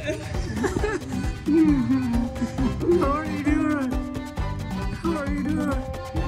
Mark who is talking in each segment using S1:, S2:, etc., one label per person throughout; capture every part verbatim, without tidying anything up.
S1: How are you doing? How are you doing?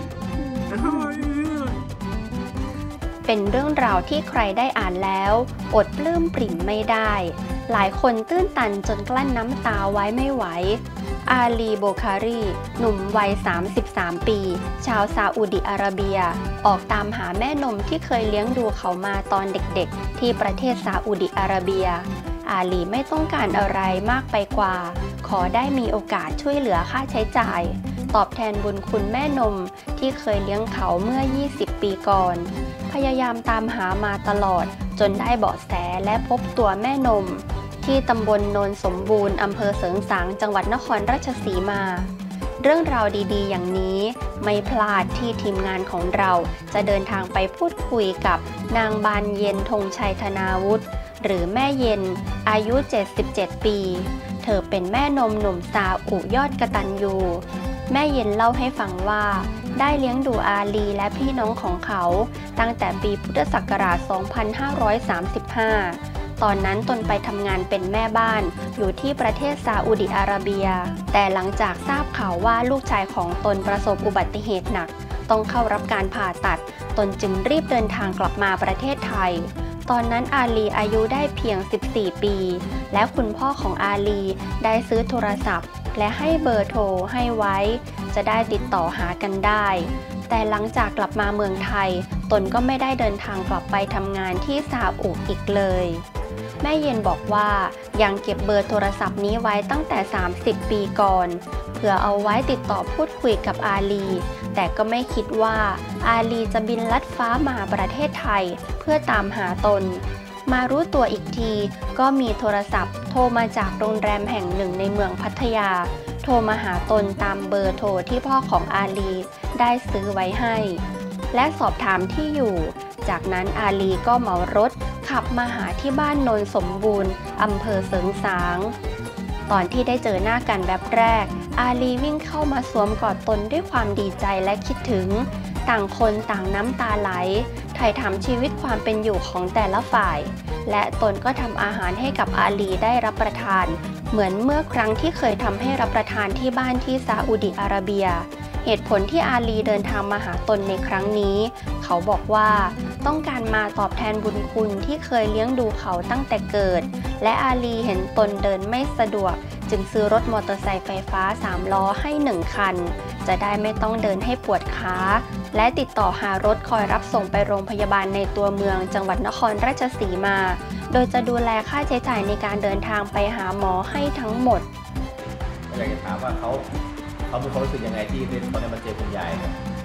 S1: How are you doing?
S2: เป็นเรื่องราวที่ใครได้อ่านแล้วอดปลื้มปริ่มไม่ได้หลายคนตื้นตันจนกลั้นน้ำตาไว้ไม่ไหวอาลีโบคารีหนุ่มวัยสามสิบสามปีชาวซาอุดิอาระเบียออกตามหาแม่นมที่เคยเลี้ยงดูเขามาตอนเด็กๆที่ประเทศซาอุดิอาระเบียอาลีไม่ต้องการอะไรมากไปกว่าขอได้มีโอกาสช่วยเหลือค่าใช้จ่ายตอบแทนบุญคุณแม่นมที่เคยเลี้ยงเขาเมื่อยี่สิบปีก่อนพยายามตามหามาตลอดจนได้เบาะแสและพบตัวแม่นมที่ตำบลโนนสมบูรณ์อำเภอเสริงสางจังหวัดนครราชสีมาเรื่องราวดีๆอย่างนี้ไม่พลาดที่ทีมงานของเราจะเดินทางไปพูดคุยกับนางบานเย็นธงชัยธนาวุฒิหรือแม่เย็นอายุเจ็ดสิบเจ็ดปีเธอเป็นแม่นมหนุ่มซาอุยอดกตัญญูแม่เย็นเล่าให้ฟังว่าได้เลี้ยงดูอาลีและพี่น้องของเขาตั้งแต่ปีพุทธศักราช สองพันห้าร้อยสามสิบห้า ตอนนั้นตนไปทำงานเป็นแม่บ้านอยู่ที่ประเทศซาอุดิอาระเบียแต่หลังจากทราบข่าวว่าลูกชายของตนประสบอุบัติเหตุหนักต้องเข้ารับการผ่าตัดตนจึงรีบเดินทางกลับมาประเทศไทยตอนนั้นอาลีอายุได้เพียงสิบสี่ปีและคุณพ่อของอาลีได้ซื้อโทรศัพท์และให้เบอร์โทรให้ไว้จะได้ติดต่อหากันได้แต่หลังจากกลับมาเมืองไทยตนก็ไม่ได้เดินทางกลับไปทำงานที่ซาอุอีกเลยแม่เย็นบอกว่ายังเก็บเบอร์โทรศัพท์นี้ไว้ตั้งแต่สามสิบปีก่อนเพื่อเอาไว้ติดต่อพูดคุยกับอาลีแต่ก็ไม่คิดว่าอาลีจะบินลัดฟ้ามาประเทศไทยเพื่อตามหาตนมารู้ตัวอีกทีก็มีโทรศัพท์โทรมาจากโรงแรมแห่งหนึ่งในเมืองพัทยาโทรมาหาตนตามเบอร์โทรที่พ่อของอาลีได้ซื้อไว้ให้และสอบถามที่อยู่จากนั้นอาลีก็เหมารถขับมาหาที่บ้านโนนสมบูรณ์อำเภอเสริงสางตอนที่ได้เจอหน้ากันแบบแรกอาลีวิ่งเข้ามาสวมกอดตนด้วยความดีใจและคิดถึงต่างคนต่างน้ำตาไหลถ่ายถามชีวิตความเป็นอยู่ของแต่ละฝ่ายและตนก็ทำอาหารให้กับอาลีได้รับประทานเหมือนเมื่อครั้งที่เคยทำให้รับประทานที่บ้านที่ซาอุดิอาระเบียเหตุผลที่อาลีเดินทางมาหาตนในครั้งนี้เขาบอกว่าต้องการมาตอบแทนบุญคุณที่เคยเลี้ยงดูเขาตั้งแต่เกิดและอาลีเห็นตนเดินไม่สะดวกจึงซื้อรถมอเตอร์ไซค์ไฟฟ้าสามล้อให้หนึ่งคันจะได้ไม่ต้องเดินให้ปวดขาและติดต่อหารถคอยรับส่งไปโรงพยาบาลในตัวเมืองจังหวัดนครราชสีมาโดยจะดูแลค่าใช้จ่ายในการเดินทางไปหาหมอให้ทั้งหมด
S3: อยากจะถามว่าเขาเขามีความรู้สึกยังไงที่ตอนนี้มาเจอคุณยาย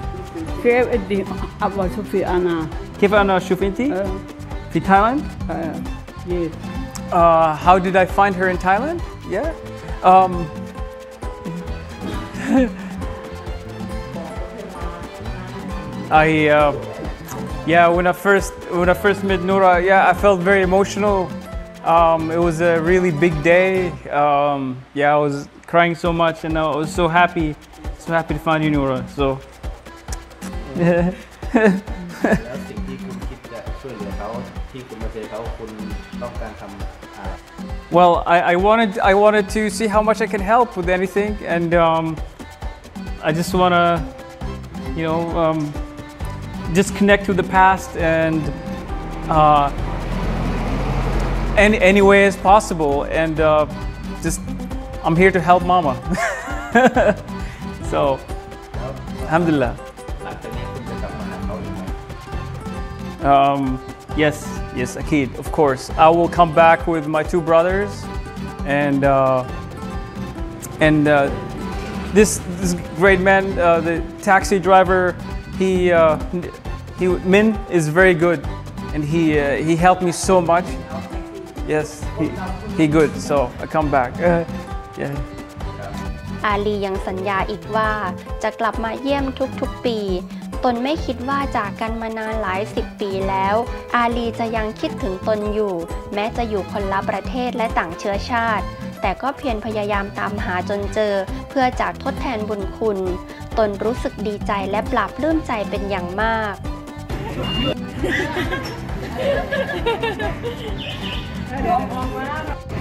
S1: كيف ادي ابغى اشوفي انا
S4: كيف انا اشوف انتي في Thailand
S1: yes
S4: uh, how did I find her in Thailand yeah um I uh, yeah when I first when I first met Noura yeah I felt very emotional um, it was a really big day um, yeah I was crying so much and I was so happy so happy to find you Noura so
S3: แล้วสิ่งที่คุณคิดจะช่วยเหลือเขาที่คุณมาเจอเขาคุณต้องการทำอะไร
S4: Well I I wanted I wanted to see how much I can help with anything and um, I just wanna you know um, just connect with the past and uh, any any way as possible and uh, just I'm here to help Mama so Alhamdulillah Um, yes, yes, Akid, of course. I will come back with my two brothers, and uh, and uh, this this great man, uh, the taxi driver, he uh, he Min is very good, and he uh, he helped me so much. Yes, he he good. So I come back. Uh, yeah.
S2: อาลียังสัญญาอีกว่าจะกลับมาเยี่ยมทุกๆปีตนไม่คิดว่าจากกันมานานหลายสิบปีแล้วอาลีจะยังคิดถึงตนอยู่แม้จะอยู่คนละประเทศและต่างเชื้อชาติแต่ก็เพียรพยายามตามหาจนเจอเพื่อจะทดแทนบุญคุณตนรู้สึกดีใจและปลาบปลื้มใจเป็นอย่างมาก